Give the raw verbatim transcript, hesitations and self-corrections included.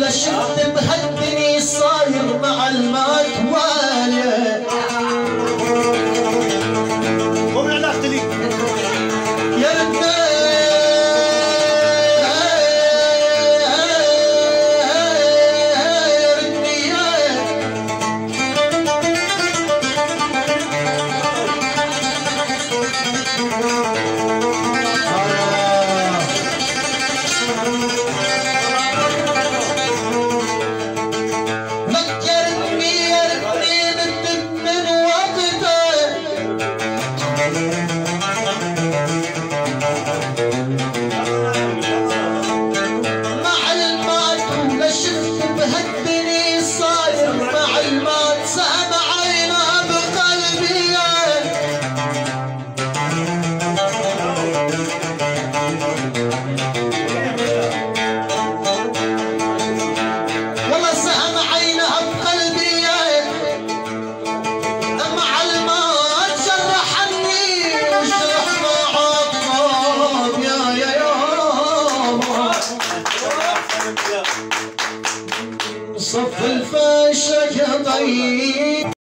ولا شفت بهالدنيا صاير مع المات والي. قوم علاقتي لي يا ربنا صف الفاشا يا ضيق